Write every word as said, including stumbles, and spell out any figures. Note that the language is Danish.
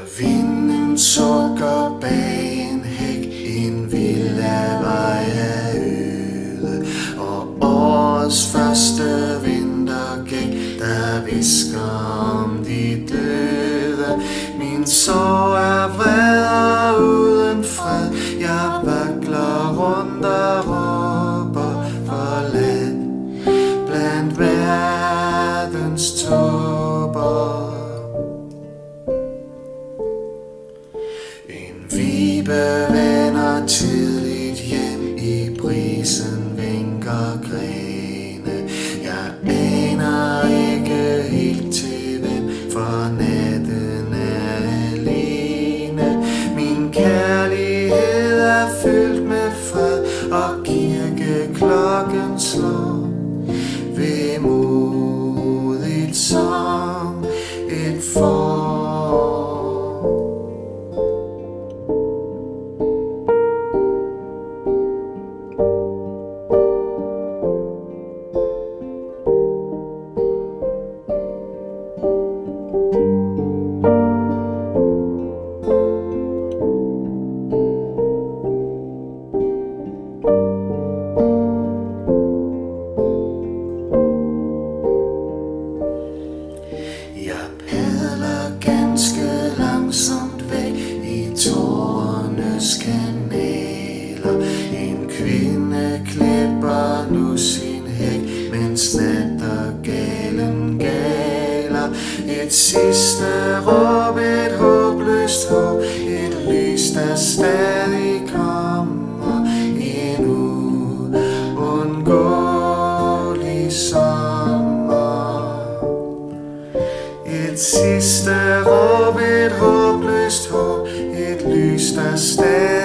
Vinden sukker bag en hæk, en villa vej af øde, og årets første vintergæk, der visker om de døde. Min sorg er vred og uden fred, jeg vakler rundt og råber forlad blandt verdens tåber. En vibe vender tidligt hjem, i brisen vinker grene. Jeg aner ikke helt til hvem, for natten er alene. Min kærlighed er fyldt med fred, og kirkeklokken slår vemodigt som et får. Et sidste råb, et håbløst håb, et lys, der stadig kommer, en uundgåelig sommer. Et sidste råb, et håbløst håb, et lys, der stadig